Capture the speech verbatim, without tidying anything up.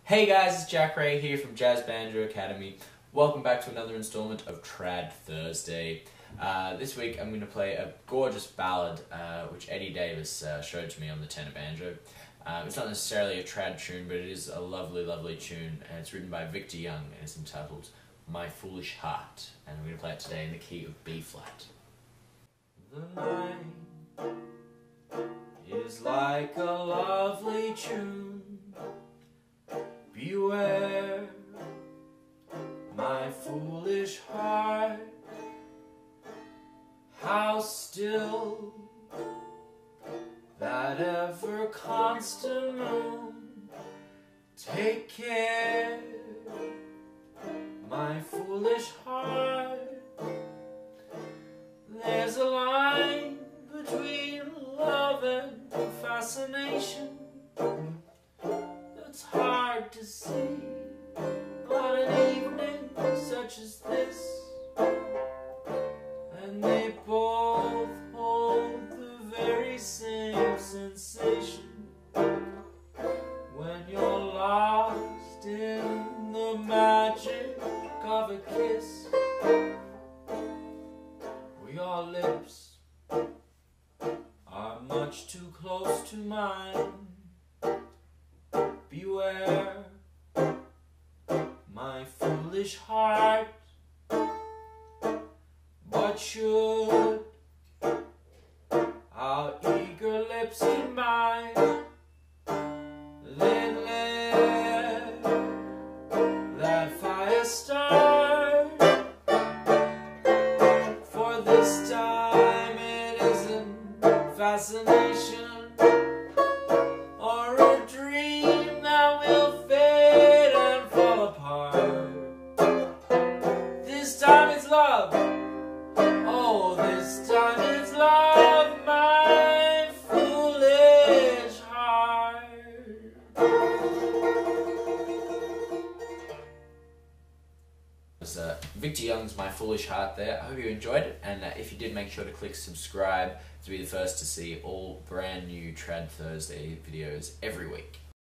Hey guys, it's Jack Ray here from Jazz Banjo Academy. Welcome back to another installment of Trad Thursday. Uh, this week I'm going to play a gorgeous ballad uh, which Eddie Davis uh, showed to me on the tenor banjo. Uh, it's not necessarily a trad tune, but it is a lovely, lovely tune, and it's written by Victor Young and it's entitled My Foolish Heart, and I'm going to play it today in the key of B flat. The night is like a lovely tune. Beware, my foolish heart, how still that ever constant moon. Take care, my foolish heart. There's a line between love and fascination that's hard to see on an evening such as this, and they both hold the very same sensation when you're lost in the magic of a kiss, where your lips are much too close to mine. Beware, my foolish heart, but should our eager lips combine, then let that fire start, for this time it isn't fascination or a dream that will fade and fall apart. This time it's love. Oh, this time it's love, my foolish heart. It was uh, Victor Young's My Foolish Heart there. I hope you enjoyed it, and uh, if you did, make sure to click subscribe to be the first to see all brand new Trad Thursday videos every week.